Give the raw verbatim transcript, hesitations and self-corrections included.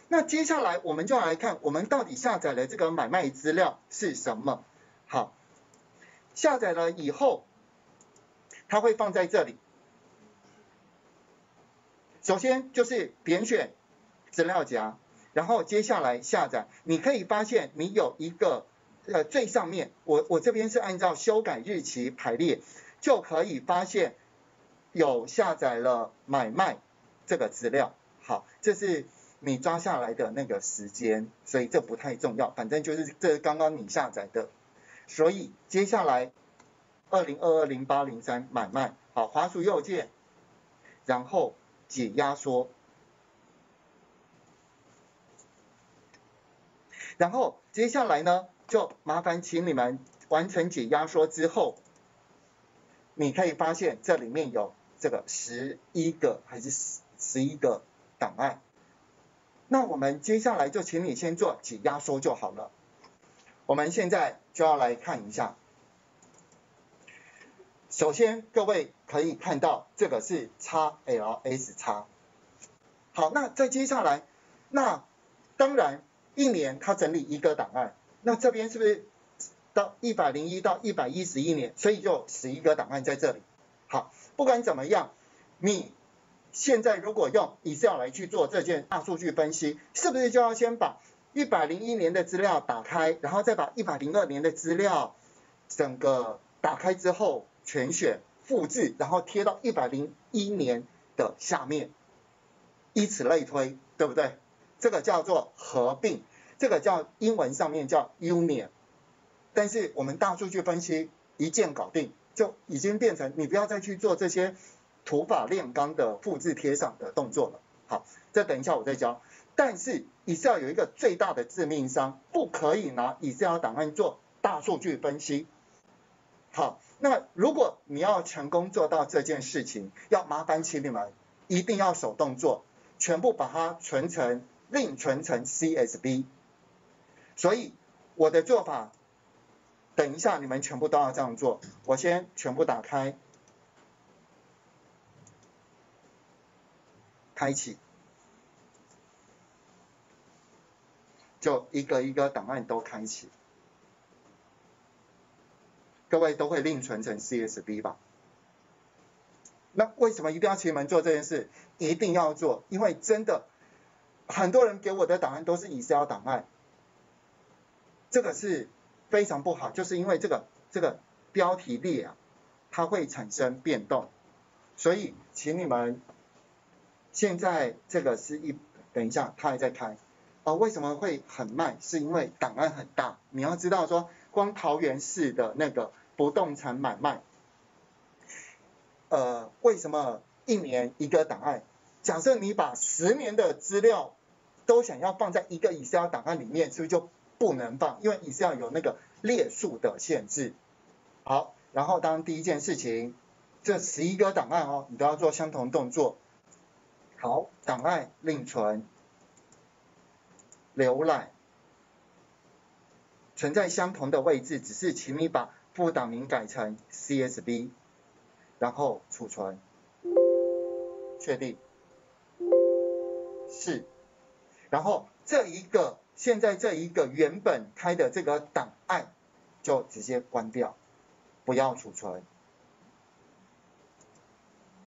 那接下来我们就来看，我们到底下载了这个买卖资料是什么？好，下载了以后，它会放在这里。首先就是点选资料夹，然后接下来下载。你可以发现你有一个呃最上面，我我这边是按照修改日期排列，就可以发现有下载了买卖这个资料。好，这是你抓下来的那个时间，所以这不太重要，反正就是这是刚刚你下载的。所以接下来二零二二零八零三买卖，好，滑鼠右键，然后解压缩，然后接下来呢，就麻烦请你们完成解压缩之后，你可以发现这里面有这个十一个还是十一个档案。那我们接下来就请你先做解压缩就好了。我们现在就要来看一下。首先，各位可以看到这个是 X L S X。好，那再接下来，那当然一年它整理一个档案，那这边是不是到一百零一到一百一十一年，所以就十一个档案在这里。好，不管怎么样，你现在如果用 Excel 来去做这件大数据分析，是不是就要先把一百零一年的资料打开，然后再把一百零二年的资料整个打开之后全选复制，然后贴到一百零一年的下面，以此类推，对不对？这个叫做合并，这个叫英文上面叫 union。但是我们大数据分析一键搞定，就已经变成你不要再去做这些土法炼钢的复制贴上的动作了。好，这等一下我再教。但是 Excel 有一个最大的致命伤，不可以拿 Excel 档案做大数据分析。好，那如果你要成功做到这件事情，要麻烦请你们一定要手动做，全部把它存成另存成 C S V。所以我的做法，等一下你们全部都要这样做。我先全部打开，开启。就一个一个档案都开启，各位都会另存成 C S V 吧？那为什么一定要请你们做这件事？一定要做，因为真的很多人给我的档案都是 Excel 档案，这个是非常不好，就是因为这个这个标题列啊，它会产生变动，所以请你们现在这个是一，等一下它还在开。哦，为什么会很慢？是因为档案很大。你要知道说，光桃园市的那个不动产买卖，呃，为什么一年一个档案？假设你把十年的资料都想要放在一个 Excel 档案里面，是不是就不能放？因为 Excel 有那个列数的限制。好，然后当第一件事情，这十一个档案哦，你都要做相同动作。好，档案另存。浏览存在相同的位置，只是请你把副档名改成 C S V， 然后储存，确定，是，然后这一个现在这一个原本开的这个档案就直接关掉，不要储存。